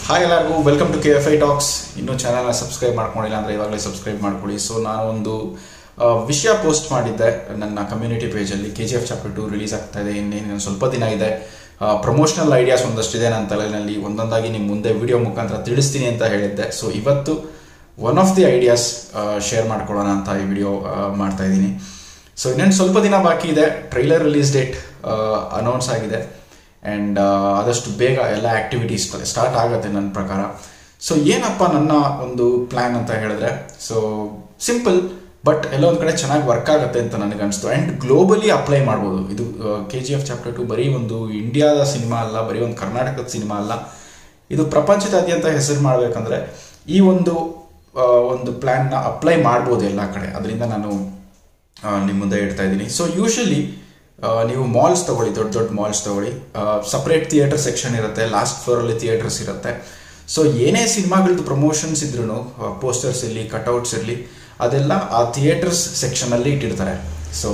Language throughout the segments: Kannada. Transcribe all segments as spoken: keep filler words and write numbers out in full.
ಹಾಯ್ ಎಲ್ಲರಿಗೂ welcome to K F I talks. ಇನ್ನೂ ಚಾನಲ್ನ ಸಬ್ಸ್ಕ್ರೈಬ್ ಮಾಡ್ಕೊಂಡಿಲ್ಲ ಅಂದರೆ ಇವಾಗಲೇ ಸಬ್ಸ್ಕ್ರೈಬ್ ಮಾಡ್ಕೊಳ್ಳಿ. ಸೊ ನಾನು ಒಂದು ವಿಷಯ ಪೋಸ್ಟ್ ಮಾಡಿದ್ದೆ ನನ್ನ ಕಮ್ಯುನಿಟಿ ಪೇಜಲ್ಲಿ. K G F chapter two release ಆಗ್ತಾ ಇದೆ, ಇನ್ನೇನು ಸ್ವಲ್ಪ ದಿನ ಇದೆ. ಪ್ರಮೋಷನಲ್ ಐಡಿಯಾಸ್ ಒಂದಷ್ಟಿದೆ ನನ್ನ ತಲೆಯಲ್ಲಿ, ಒಂದೊಂದಾಗಿ ನಿಮ್ಮ ಮುಂದೆ ವಿಡಿಯೋ ಮುಖಾಂತರ ತಿಳಿಸ್ತೀನಿ ಅಂತ ಹೇಳಿದ್ದೆ. ಸೊ ಇವತ್ತು one of the ideas share ಮಾಡ್ಕೊಳ್ಳೋಣ ಅಂತ ಈ ವಿಡಿಯೋ ಮಾಡ್ತಾ ಇದ್ದೀನಿ. ಸೊ ಇನ್ನೇನು ಸ್ವಲ್ಪ ದಿನ ಬಾಕಿ ಇದೆ, ಟ್ರೈಲರ್ ರಿಲೀಸ್ ಡೇಟ್ ಅನೌನ್ಸ್ ಆಗಿದೆ ಆ್ಯಂಡ್ ಆದಷ್ಟು ಬೇಗ ಎಲ್ಲ ಆ್ಯಕ್ಟಿವಿಟೀಸ್ ಸ್ಟಾರ್ಟ್ ಆಗುತ್ತೆ ನನ್ನ ಪ್ರಕಾರ. ಸೊ ಏನಪ್ಪ ನನ್ನ ಒಂದು ಪ್ಲ್ಯಾನ್ ಅಂತ ಹೇಳಿದ್ರೆ, ಸೊ ಸಿಂಪಲ್ ಬಟ್ ಎಲ್ಲ ಒಂದು ಕಡೆ ಚೆನ್ನಾಗಿ ವರ್ಕ್ ಆಗುತ್ತೆ ಅಂತ ನನಗೆ ಅನಿಸ್ತು. ಆ್ಯಂಡ್ ಗ್ಲೋಬಲಿ ಅಪ್ಲೈ ಮಾಡ್ಬೋದು. ಇದು K G F chapter two ಬರೀ ಒಂದು ಇಂಡಿಯಾದ ಸಿನಿಮಾ ಅಲ್ಲ, ಬರೀ ಒಂದು ಕರ್ನಾಟಕದ ಸಿನಿಮಾ ಅಲ್ಲ, ಇದು ಪ್ರಪಂಚದಾದ್ಯಂತ ಹೆಸರು ಮಾಡಬೇಕಂದ್ರೆ ಈ ಒಂದು ಒಂದು ಪ್ಲ್ಯಾನ್ನ ಅಪ್ಲೈ ಮಾಡ್ಬೋದು ಎಲ್ಲ ಕಡೆ. ಅದರಿಂದ ನಾನು ನಿಮ್ಮ ಮುಂದೆ ಇಡ್ತಾ ಇದ್ದೀನಿ. ಸೊ ಯೂಶಲಿ ನೀವು ಮಾಲ್ಸ್ ತಗೊಳ್ಳಿ, ದೊಡ್ಡ ದೊಡ್ಡ ಮಾಲ್ಸ್ ತಗೊಳ್ಳಿ, ಸಪ್ರೇಟ್ ಥಿಯೇಟರ್ ಸೆಕ್ಷನ್ ಇರುತ್ತೆ, ಲಾಸ್ಟ್ ಫ್ಲೋರಲ್ಲಿ ಥಿಯೇಟರ್ಸ್ ಇರುತ್ತೆ. ಸೊ ಏನೇ ಸಿನಿಮಾಗಳದ್ದು ಪ್ರಮೋಷನ್ಸ್ ಇದ್ರೂ, ಪೋಸ್ಟರ್ಸ್ ಇರಲಿ, ಕಟ್ಔಟ್ಸ್ ಇರಲಿ, ಅದೆಲ್ಲ ಆ ಥಿಯೇಟರ್ಸ್ ಸೆಕ್ಷನಲ್ಲಿ ಇಟ್ಟಿರ್ತಾರೆ. ಸೊ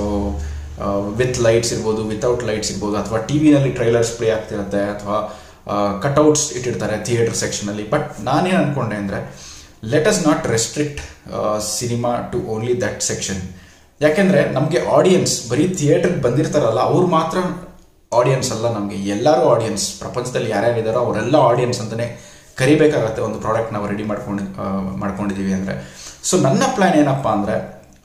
ವಿತ್ ಲೈಟ್ಸ್ ಇರ್ಬೋದು, ವಿತೌಟ್ ಲೈಟ್ಸ್ ಇರ್ಬೋದು, ಅಥವಾ ಟಿ ವಿನಲ್ಲಿ ಟ್ರೈಲರ್ಸ್ ಪ್ಲೇ ಆಗ್ತಿರುತ್ತೆ, ಅಥವಾ ಕಟ್ಔಟ್ಸ್ ಇಟ್ಟಿರ್ತಾರೆ ಥಿಯೇಟರ್ ಸೆಕ್ಷನಲ್ಲಿ. ಬಟ್ ನಾನೇನು ಅಂದ್ಕೊಂಡೆ ಅಂದರೆ, let us not restrict cinema to only that section. ಯಾಕೆಂದರೆ ನಮಗೆ ಆಡಿಯನ್ಸ್ ಬರೀ ಥಿಯೇಟರ್ಗೆ ಬಂದಿರ್ತಾರಲ್ಲ ಅವ್ರು ಮಾತ್ರ ಆಡಿಯನ್ಸ್ ಅಲ್ಲ, ನಮಗೆ ಎಲ್ಲರೂ ಆಡಿಯನ್ಸ್. ಪ್ರಪಂಚದಲ್ಲಿ ಯಾರ್ಯಾರಿದ್ದಾರೋ ಅವರೆಲ್ಲ ಆಡಿಯನ್ಸ್ ಅಂತಲೇ ಕರಿಬೇಕಾಗತ್ತೆ ಒಂದು ಪ್ರಾಡಕ್ಟ್ ನಾವು ರೆಡಿ ಮಾಡ್ಕೊಂಡು ಮಾಡ್ಕೊಂಡಿದ್ದೀವಿ ಅಂದರೆ. ಸೊ ನನ್ನ ಪ್ಲ್ಯಾನ್ ಏನಪ್ಪ ಅಂದರೆ,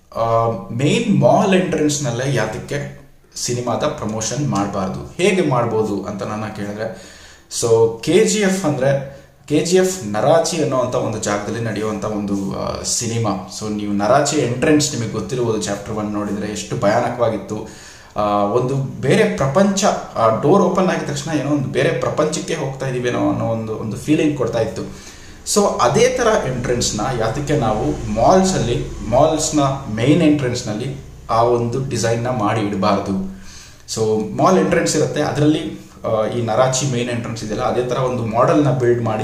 ಮೇನ್ ಮಾಲ್ ಎಂಟ್ರೆನ್ಸ್ನಲ್ಲೇ ಯಾತಕ್ಕೆ ಸಿನಿಮಾದ ಪ್ರಮೋಷನ್ ಮಾಡಬಾರ್ದು, ಹೇಗೆ ಮಾಡ್ಬೋದು ಅಂತ ನನ್ನ ಕೇಳಿದ್ರೆ, ಸೊ ಕೆ ಜಿ ಎಫ್ ಅಂದರೆ ಕೆ ಜಿ ಎಫ್ ನರಾಚಿ ಅನ್ನೋವಂಥ ಒಂದು ಜಾಗದಲ್ಲಿ ನಡೆಯುವಂಥ ಒಂದು ಸಿನಿಮಾ. ಸೊ ನೀವು ನರಾಚಿ ಎಂಟ್ರೆನ್ಸ್ ನಿಮಗೆ ಗೊತ್ತಿರ್ಬೋದು, ಚಾಪ್ಟರ್ ಒನ್ ನೋಡಿದರೆ ಎಷ್ಟು ಭಯಾನಕವಾಗಿತ್ತು. ಒಂದು ಬೇರೆ ಪ್ರಪಂಚ, ಡೋರ್ ಓಪನ್ ಆಗಿದ ತಕ್ಷಣ ಏನೋ ಒಂದು ಬೇರೆ ಪ್ರಪಂಚಕ್ಕೆ ಹೋಗ್ತಾ ಇದ್ದೀವೇನೋ ಅನ್ನೋ ಒಂದು ಒಂದು ಫೀಲಿಂಗ್ ಕೊಡ್ತಾ ಇತ್ತು. ಸೊ ಅದೇ ಥರ ಎಂಟ್ರೆನ್ಸ್ನ ಯಾತಕ್ಕೆ ನಾವು ಮಾಲ್ಸಲ್ಲಿ, ಮಾಲ್ಸ್ನ ಮೇನ್ ಎಂಟ್ರೆನ್ಸ್ನಲ್ಲಿ ಆ ಒಂದು ಡಿಸೈನ್ನ ಮಾಡಿ ಇಡಬಾರ್ದು. ಸೊ ಮಾಲ್ ಎಂಟ್ರೆನ್ಸ್ ಇರುತ್ತೆ, ಅದರಲ್ಲಿ ಈ ನರಾಚಿ ಮೇನ್ ಎಂಟ್ರೆನ್ಸ್ ಇದೆಯಲ್ಲ, ಅದೇ ಥರ ಒಂದು ಮಾಡೆಲ್ನ ಬಿಲ್ಡ್ ಮಾಡಿ,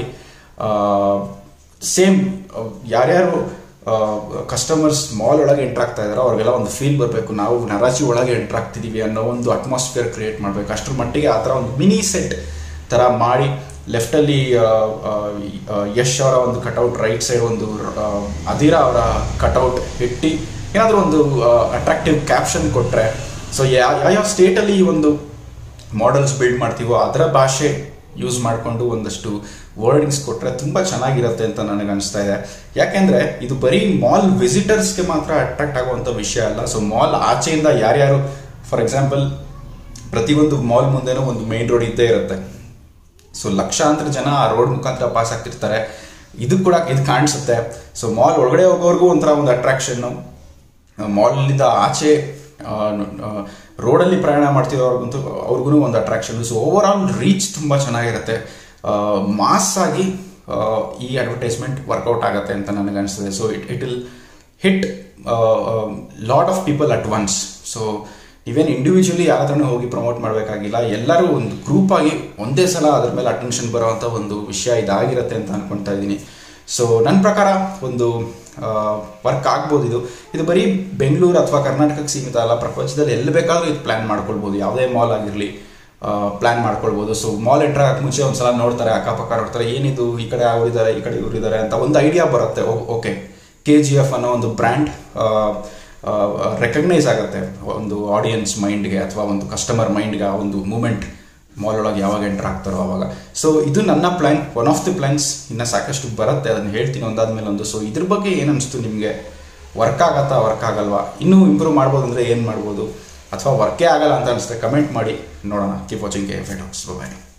ಸೇಮ್ ಯಾರ್ಯಾರು ಕಸ್ಟಮರ್ಸ್ ಮಾಲ್ ಒಳಗೆ ಎಂಟ್ರ್ ಆಗ್ತಾ ಇದ್ದಾರೋ ಅವ್ರಿಗೆಲ್ಲ ಒಂದು ಫೀಲ್ ಬರಬೇಕು, ನಾವು ನರಾಚಿ ಒಳಗೆ ಎಂಟ್ರ್ ಆಗ್ತಿದ್ದೀವಿ ಅನ್ನೋ ಒಂದು ಅಟ್ಮಾಸ್ಫಿಯರ್ ಕ್ರಿಯೇಟ್ ಮಾಡಬೇಕು. ಅಷ್ಟರ ಮಟ್ಟಿಗೆ ಆ ಥರ ಒಂದು ಮಿನಿ ಸೆಟ್ ಥರ ಮಾಡಿ, ಲೆಫ್ಟಲ್ಲಿ ಯಶ್ ಅವರ ಒಂದು ಕಟೌಟ್, ರೈಟ್ ಸೈಡ್ ಒಂದು ಅಧೀರಾ ಅವರ ಕಟೌಟ್ ಇಟ್ಟು ಏನಾದರೂ ಒಂದು ಅಟ್ರಾಕ್ಟಿವ್ ಕ್ಯಾಪ್ಷನ್ ಕೊಟ್ಟರೆ, ಸೊ ಯಾವ್ಯಾವ ಸ್ಟೇಟಲ್ಲಿ ಈ ಒಂದು ಮಾಡೆಲ್ಸ್ ಬಿಲ್ಡ್ ಮಾಡ್ತೀವೋ ಅದರ ಭಾಷೆ ಯೂಸ್ ಮಾಡಿಕೊಂಡು ಒಂದಷ್ಟು ವರ್ಡಿಂಗ್ಸ್ ಕೊಟ್ಟರೆ ತುಂಬ ಚೆನ್ನಾಗಿರುತ್ತೆ ಅಂತ ನನಗೆ ಅನಿಸ್ತಾ ಇದೆ. ಯಾಕೆಂದರೆ ಇದು ಬರೀ ಮಾಲ್ ವಿಸಿಟರ್ಸ್ಗೆ ಮಾತ್ರ ಅಟ್ರಾಕ್ಟ್ ಆಗುವಂಥ ವಿಷಯ ಅಲ್ಲ. ಸೊ ಮಾಲ್ ಆಚೆಯಿಂದ ಯಾರ್ಯಾರು, ಫಾರ್ ಎಕ್ಸಾಂಪಲ್ ಪ್ರತಿಯೊಂದು ಮಾಲ್ ಮುಂದೆನೂ ಒಂದು ಮೇನ್ ರೋಡ್ ಇದ್ದೇ ಇರುತ್ತೆ. ಸೊ ಲಕ್ಷಾಂತರ ಜನ ಆ ರೋಡ್ ಮುಖಾಂತರ ಪಾಸ್ ಆಗ್ತಿರ್ತಾರೆ, ಇದು ಕೂಡ ಇದು ಕಾಣಿಸುತ್ತೆ. ಸೊ ಮಾಲ್ ಒಳಗಡೆ ಹೋಗೋರ್ಗೂ ಒಂಥರ ಒಂದು ಅಟ್ರಾಕ್ಷನ್ನು, ಮಾಲ್ನಿಂದ ಆಚೆ ರೋಡಲ್ಲಿ ಪ್ರಯಾಣ ಮಾಡ್ತಿರೋರ್ಗಂತೂ ಅವ್ರಿಗೂ ಒಂದು attraction. So over all reach ತುಂಬ ಚೆನ್ನಾಗಿರುತ್ತೆ, ಮಾಸ್ ಆಗಿ ಈ ಅಡ್ವರ್ಟೈಸ್ಮೆಂಟ್ ವರ್ಕೌಟ್ ಆಗುತ್ತೆ ಅಂತ ನನಗೆ ಅನಿಸ್ತದೆ. So it it will hit lot of people at once. So ನೀವೇನು ಇಂಡಿವಿಜುವಲಿ ಯಾರ ಹತ್ರನೂ ಹೋಗಿ ಪ್ರಮೋಟ್ ಮಾಡಬೇಕಾಗಿಲ್ಲ, ಎಲ್ಲರೂ ಒಂದು ಗ್ರೂಪ್ ಆಗಿ ಒಂದೇ ಸಲ ಅದ್ರ ಮೇಲೆ ಅಟೆನ್ಷನ್ ಬರೋವಂಥ ಒಂದು ವಿಷಯ ಇದಾಗಿರುತ್ತೆ ಅಂತ ಅನ್ಕೊಳ್ತಾ ಇದ್ದೀನಿ. ಸೊ ನನ್ನ ಪ್ರಕಾರ ಒಂದು ವರ್ಕ್ ಆಗ್ಬೋದು. ಇದು ಇದು ಬರೀ ಬೆಂಗಳೂರು ಅಥವಾ ಕರ್ನಾಟಕಕ್ಕೆ ಸೀಮಿತ ಅಲ್ಲ, ಪ್ರಪಂಚದಲ್ಲಿ ಎಲ್ಲಿ ಬೇಕಾದರೂ ಇದು ಪ್ಲ್ಯಾನ್ ಮಾಡ್ಕೊಳ್ಬೋದು. ಯಾವುದೇ ಮಾಲ್ ಆಗಿರಲಿ ಪ್ಲ್ಯಾನ್ ಮಾಡ್ಕೊಳ್ಬೋದು. ಸೊ ಮಾಲ್ ಎಂಟ್ರ್ ಆಗಕ್ಕೆ ಮುಂಚೆ ಒಂದು ಸಲ ನೋಡ್ತಾರೆ, ಅಕ್ಕಪಕ್ಕ ನೋಡ್ತಾರೆ, ಏನಿದು ಈ ಕಡೆ ಅವರಿದ್ದಾರೆ, ಈ ಕಡೆ ಇವರಿದ್ದಾರೆ ಅಂತ ಒಂದು ಐಡಿಯಾ ಬರುತ್ತೆ. ಓಕೆ, ಕೆ ಜಿ ಎಫ್ ಅನ್ನೋ ಒಂದು ಬ್ರ್ಯಾಂಡ್ ರೆಕಗ್ನೈಸ್ ಆಗುತ್ತೆ ಒಂದು ಆಡಿಯನ್ಸ್ ಮೈಂಡ್ಗೆ ಅಥವಾ ಒಂದು ಕಸ್ಟಮರ್ ಮೈಂಡ್ಗೆ. ಆ ಒಂದು ಮೂಮೆಂಟ್ ಮಾಲ್ ಒಳಗೆ ಯಾವಾಗ ಎಂಟ್ರ್ ಆಗ್ತಾರೋ ಆವಾಗ. ಸೊ ಇದು ನನ್ನ plan, one of the plans. ಇನ್ನು ಸಾಕಷ್ಟು ಬರುತ್ತೆ, ಅದನ್ನು ಹೇಳ್ತೀನಿ ಒಂದಾದ್ಮೇಲೆ ಒಂದು. ಸೊ ಇದ್ರ ಬಗ್ಗೆ ಏನು ಅನಿಸ್ತು ನಿಮಗೆ? ವರ್ಕ್ ಆಗತ್ತಾ, ವರ್ಕ್ ಆಗಲ್ವಾ, ಇನ್ನೂ ಇಂಪ್ರೂವ್ ಮಾಡ್ಬೋದು ಅಂದರೆ ಏನು ಮಾಡ್ಬೋದು, ಅಥವಾ ವರ್ಕೇ ಆಗಲ್ಲ ಅಂತ ಅನಿಸುತ್ತೆ ಕಮೆಂಟ್ ಮಾಡಿ ನೋಡೋಣ. Keep watching K F I talks. Bye.